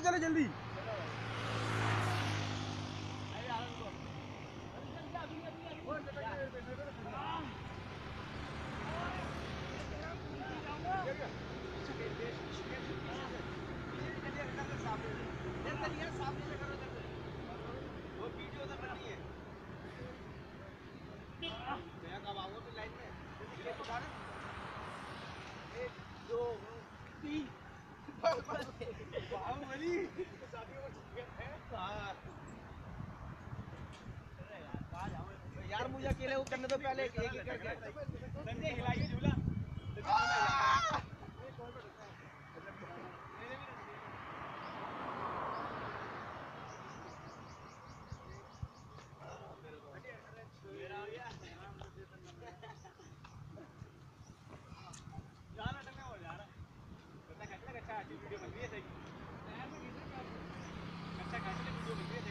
चले जल्दी। यार मुझे अकेले वो करने तो पहले एक एक करके संजय हिलाइए झूला। वीडियो बन रही है सही। अच्छा खासी वीडियो बन रही है सही।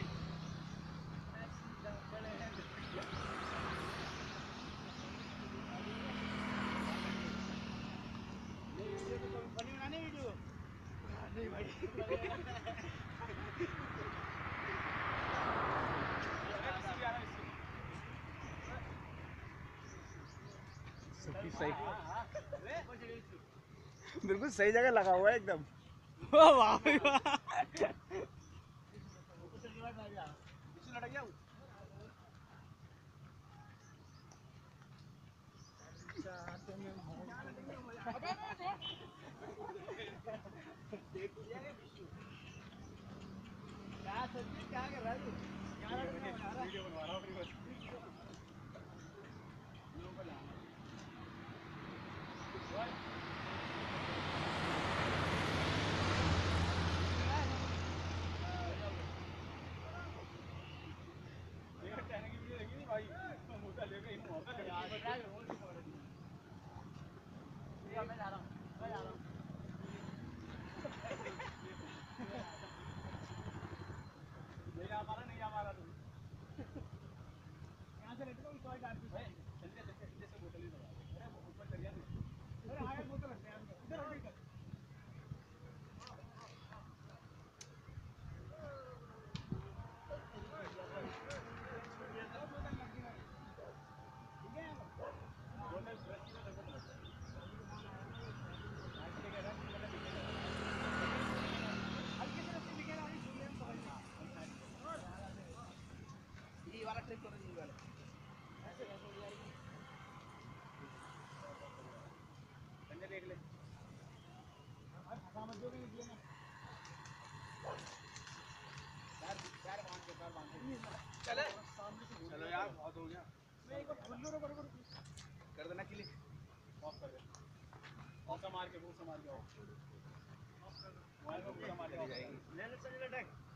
बनी बनाने वीडियो नहीं भाई। सही बिल्कुल सही जगह लगा हुआ है एकदम। वाह भाई वाह। क्या कर रहा है तू? वीडियो बनवा रहा हूँ अपनी बस। नहीं आ रहा तू यहाँ से लेते तो सॉरी डाल दी जैसे बोतल ही दबा अरे ऊपर चल गया तू अरे आया बोतल रखते हैं इधर हट इधर ट्रिप करो जी वाला संजय देख ले फंसा मत दो कि निकले ना पैर बांध के चले चलो यार बहुत हो गया मैं एक बार खोल लो रो कर देना क्लिक ऑफ कर दे ऑफ से मार के ऑफ कर दो मोबाइल को पूरा मार के ले ले संजय टैग